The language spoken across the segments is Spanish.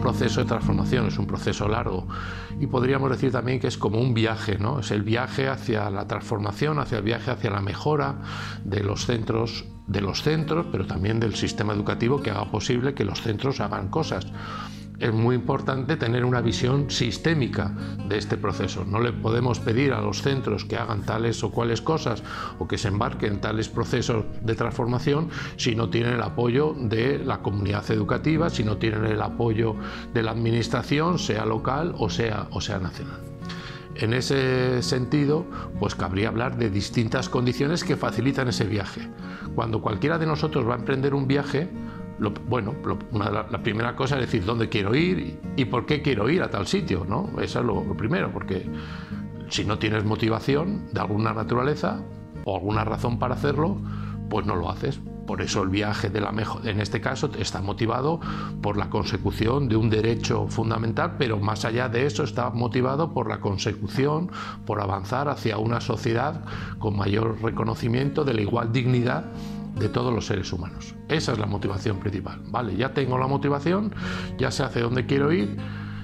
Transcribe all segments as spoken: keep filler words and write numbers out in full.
proceso de transformación, es un proceso largo. Y podríamos decir también que es como un viaje, ¿no? Es el viaje hacia la transformación, hacia el viaje hacia la mejora de los centros, de los centros, pero también del sistema educativo que haga posible que los centros hagan cosas. Es muy importante tener una visión sistémica de este proceso. No le podemos pedir a los centros que hagan tales o cuales cosas o que se embarquen en tales procesos de transformación si no tienen el apoyo de la comunidad educativa, si no tienen el apoyo de la administración, sea local o sea, o sea nacional. En ese sentido, pues cabría hablar de distintas condiciones que facilitan ese viaje. Cuando cualquiera de nosotros va a emprender un viaje, Lo, bueno, lo, una, la, la primera cosa es decir dónde quiero ir y, y por qué quiero ir a tal sitio, ¿no? Eso es lo, lo primero, porque si no tienes motivación de alguna naturaleza o alguna razón para hacerlo, pues no lo haces. Por eso el viaje de la mejor, en este caso, está motivado por la consecución de un derecho fundamental, pero más allá de eso está motivado por la consecución, por avanzar hacia una sociedad con mayor reconocimiento de la igual dignidad de todos los seres humanos. Esa es la motivación principal. Vale, ya tengo la motivación, ya sé hacia dónde quiero ir.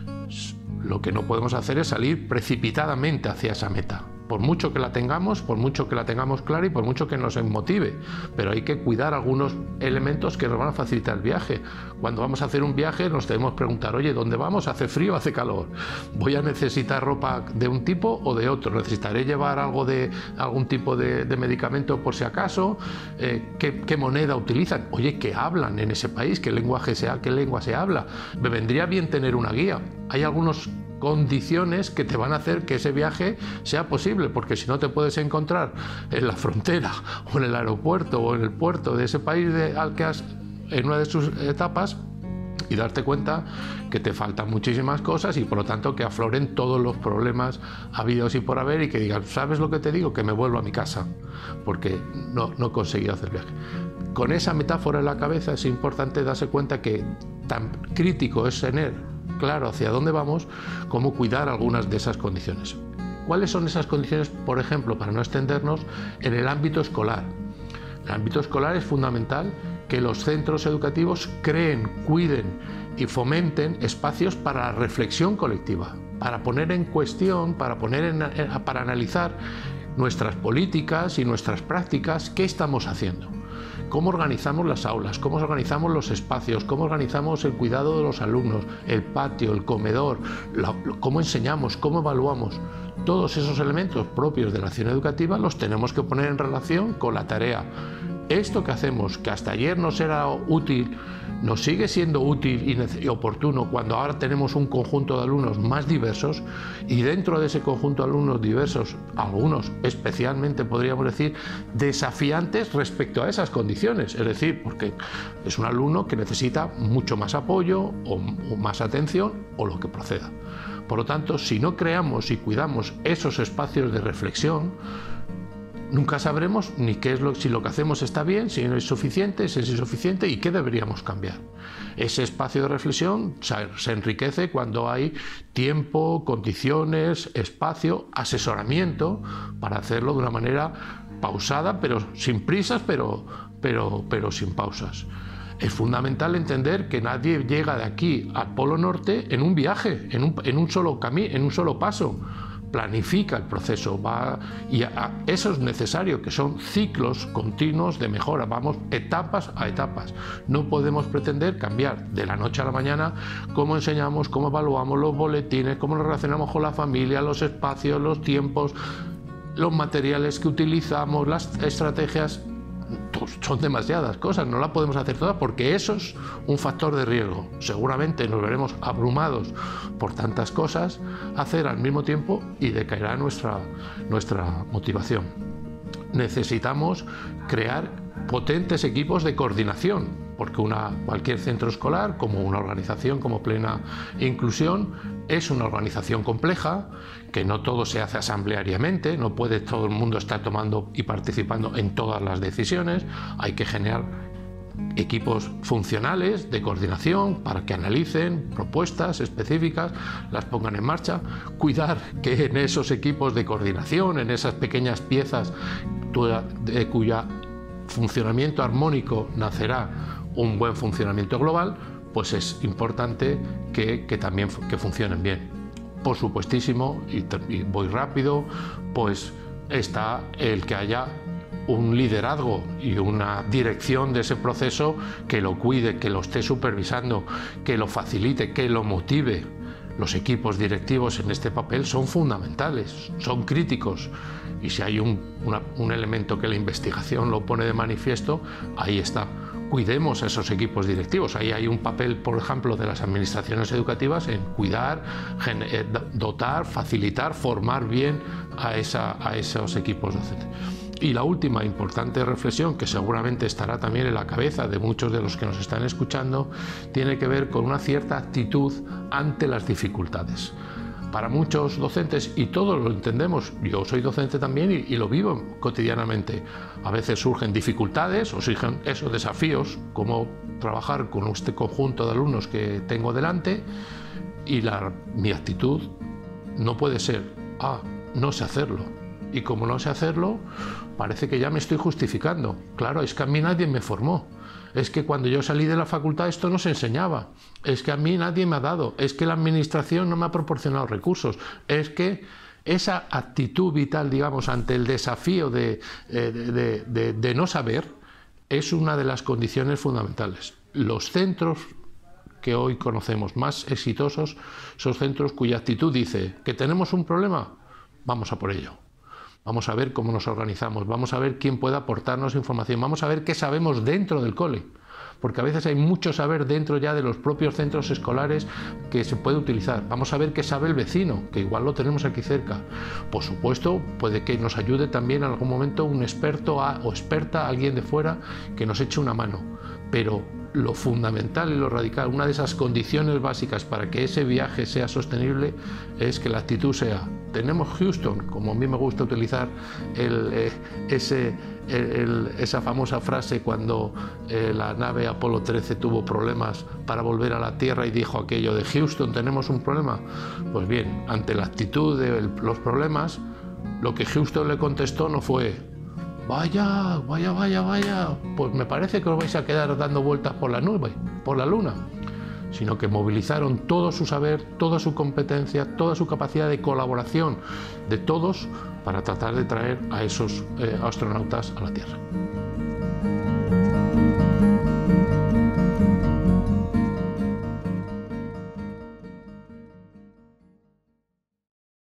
Lo que no podemos hacer es salir precipitadamente hacia esa meta. Por mucho que la tengamos, por mucho que la tengamos clara y por mucho que nos motive, pero hay que cuidar algunos elementos que nos van a facilitar el viaje. Cuando vamos a hacer un viaje nos debemos preguntar, oye, ¿dónde vamos? ¿Hace frío o hace calor? ¿Voy a necesitar ropa de un tipo o de otro? ¿Necesitaré llevar algo de algún tipo de, de medicamento por si acaso? Eh, ¿qué, ¿Qué moneda utilizan? Oye, ¿qué hablan en ese país? ¿Qué lenguaje sea? ¿Qué lengua se habla? Me vendría bien tener una guía. Hay algunos condiciones que te van a hacer que ese viaje sea posible, porque si no te puedes encontrar en la frontera o en el aeropuerto o en el puerto de ese país de, al que has en una de sus etapas y darte cuenta que te faltan muchísimas cosas y por lo tanto que afloren todos los problemas habidos y por haber y que digan, ¿sabes lo que te digo? Que me vuelvo a mi casa porque no, no he conseguido hacer viaje. Con esa metáfora en la cabeza es importante darse cuenta que tan crítico es tener claro hacia dónde vamos, como cuidar algunas de esas condiciones. ¿Cuáles son esas condiciones, por ejemplo, para no extendernos, en el ámbito escolar? En el ámbito escolar es fundamental que los centros educativos creen, cuiden y fomenten espacios para la reflexión colectiva, para poner en cuestión, para, poner en, para analizar nuestras políticas y nuestras prácticas, qué estamos haciendo. Cómo organizamos las aulas, cómo organizamos los espacios, cómo organizamos el cuidado de los alumnos, el patio, el comedor, la, cómo enseñamos, cómo evaluamos. Todos esos elementos propios de la acción educativa los tenemos que poner en relación con la tarea. Esto que hacemos, que hasta ayer nos era útil, nos sigue siendo útil y oportuno cuando ahora tenemos un conjunto de alumnos más diversos y dentro de ese conjunto de alumnos diversos, algunos especialmente podríamos decir desafiantes respecto a esas condiciones, es decir, porque es un alumno que necesita mucho más apoyo o, o más atención o lo que proceda. Por lo tanto, si no creamos y cuidamos esos espacios de reflexión, nunca sabremos ni qué es lo, si lo que hacemos está bien, si no es suficiente, si es insuficiente y qué deberíamos cambiar. Ese espacio de reflexión se, se enriquece cuando hay tiempo, condiciones, espacio, asesoramiento para hacerlo de una manera pausada, pero sin prisas, pero, pero, pero sin pausas. Es fundamental entender que nadie llega de aquí al Polo Norte en un viaje, en un, en un solo camino, en un solo paso. Planifica el proceso, va, y a, eso es necesario, que son ciclos continuos de mejora, vamos etapas a etapas. No podemos pretender cambiar de la noche a la mañana cómo enseñamos, cómo evaluamos los boletines, cómo nos relacionamos con la familia, los espacios, los tiempos, los materiales que utilizamos, las estrategias. Son demasiadas cosas, no las podemos hacer todas porque eso es un factor de riesgo. Seguramente nos veremos abrumados por tantas cosas hacer al mismo tiempo y decaerá nuestra, nuestra motivación. Necesitamos crear potentes equipos de coordinación, porque una, cualquier centro escolar, como una organización como Plena Inclusión, es una organización compleja, que no todo se hace asambleariamente, no puede todo el mundo estar tomando y participando en todas las decisiones, hay que generar equipos funcionales de coordinación para que analicen propuestas específicas, las pongan en marcha, cuidar que en esos equipos de coordinación, en esas pequeñas piezas de cuya funcionamiento armónico nacerá un buen funcionamiento global, pues es importante que, que también que funcionen bien. Por supuestísimo, y, y voy rápido, pues está el que haya un liderazgo y una dirección de ese proceso que lo cuide, que lo esté supervisando, que lo facilite, que lo motive. Los equipos directivos en este papel son fundamentales, son críticos, y si hay un, una, un elemento que la investigación lo pone de manifiesto, ahí está. Cuidemos a esos equipos directivos. Ahí hay un papel, por ejemplo, de las administraciones educativas en cuidar, dotar, facilitar, formar bien a, esa, a esos equipos docentes. Y la última importante reflexión, que seguramente estará también en la cabeza de muchos de los que nos están escuchando, tiene que ver con una cierta actitud ante las dificultades. Para muchos docentes, y todos lo entendemos, yo soy docente también y, y lo vivo cotidianamente, a veces surgen dificultades o surgen esos desafíos, como trabajar con este conjunto de alumnos que tengo delante, y la, mi actitud no puede ser, ah, no sé hacerlo, y como no sé hacerlo, parece que ya me estoy justificando. Claro, es que a mí nadie me formó. Es que cuando yo salí de la facultad esto no se enseñaba, es que a mí nadie me ha dado, es que la administración no me ha proporcionado recursos, es que esa actitud vital, digamos, ante el desafío de, de, de, de, de no saber, es una de las condiciones fundamentales. Los centros que hoy conocemos más exitosos son centros cuya actitud dice que tenemos un problema, vamos a por ello. Vamos a ver cómo nos organizamos, vamos a ver quién puede aportarnos información, vamos a ver qué sabemos dentro del cole, porque a veces hay mucho saber dentro ya de los propios centros escolares que se puede utilizar. Vamos a ver qué sabe el vecino, que igual lo tenemos aquí cerca. Por supuesto, puede que nos ayude también en algún momento un experto a, o experta, alguien de fuera, que nos eche una mano. Pero lo fundamental y lo radical, una de esas condiciones básicas para que ese viaje sea sostenible, es que la actitud sea: tenemos Houston, como a mí me gusta utilizar el, eh, ese, el, esa famosa frase cuando eh, la nave Apolo trece tuvo problemas para volver a la Tierra y dijo aquello de Houston, tenemos un problema. Pues bien, ante la actitud de los problemas, lo que Houston le contestó no fue: vaya, vaya, vaya, vaya, pues me parece que os vais a quedar dando vueltas por la nube, por la luna, sino que movilizaron todo su saber, toda su competencia, toda su capacidad de colaboración de todos para tratar de traer a esos eh, astronautas a la Tierra.